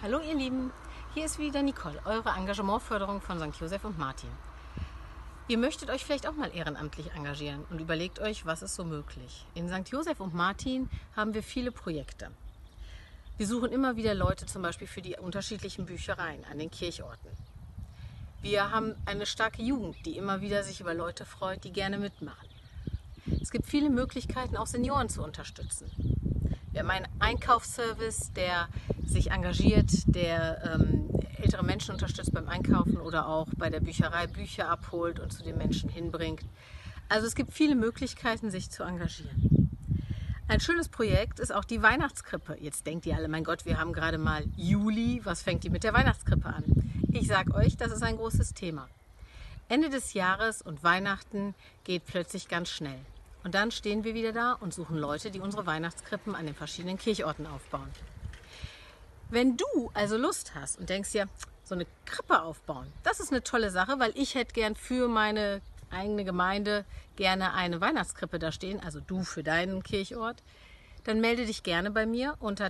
Hallo ihr Lieben, hier ist wieder Nicole, eure Engagementförderung von St. Joseph und Martin. Ihr möchtet euch vielleicht auch mal ehrenamtlich engagieren und überlegt euch, was ist so möglich. In St. Joseph und Martin haben wir viele Projekte. Wir suchen immer wieder Leute zum Beispiel für die unterschiedlichen Büchereien an den Kirchorten. Wir haben eine starke Jugend, die immer wieder sich über Leute freut, die gerne mitmachen. Es gibt viele Möglichkeiten, auch Senioren zu unterstützen. Wir haben einen Einkaufsservice, der sich engagiert, der ältere Menschen unterstützt beim Einkaufen oder auch bei der Bücherei Bücher abholt und zu den Menschen hinbringt. Also es gibt viele Möglichkeiten, sich zu engagieren. Ein schönes Projekt ist auch die Weihnachtskrippe. Jetzt denkt ihr alle, mein Gott, wir haben gerade mal Juli, was fängt die mit der Weihnachtskrippe an? Ich sage euch, das ist ein großes Thema. Ende des Jahres und Weihnachten geht plötzlich ganz schnell. Und dann stehen wir wieder da und suchen Leute, die unsere Weihnachtskrippen an den verschiedenen Kirchorten aufbauen. Wenn du also Lust hast und denkst dir, so eine Krippe aufbauen, das ist eine tolle Sache, weil ich hätte gern für meine eigene Gemeinde gerne eine Weihnachtskrippe da stehen, also du für deinen Kirchort, dann melde dich gerne bei mir unter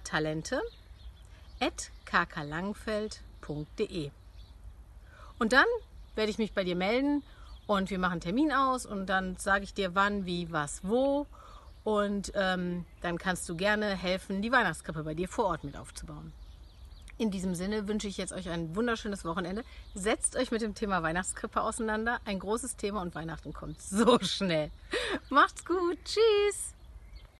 talente@kklangfeld.de. Und dann werde ich mich bei dir melden und wir machen einen Termin aus und dann sage ich dir wann, wie, was, wo und dann kannst du gerne helfen, die Weihnachtskrippe bei dir vor Ort mit aufzubauen. In diesem Sinne wünsche ich jetzt euch ein wunderschönes Wochenende. Setzt euch mit dem Thema Weihnachtskrippe auseinander. Ein großes Thema und Weihnachten kommt so schnell. Macht's gut. Tschüss.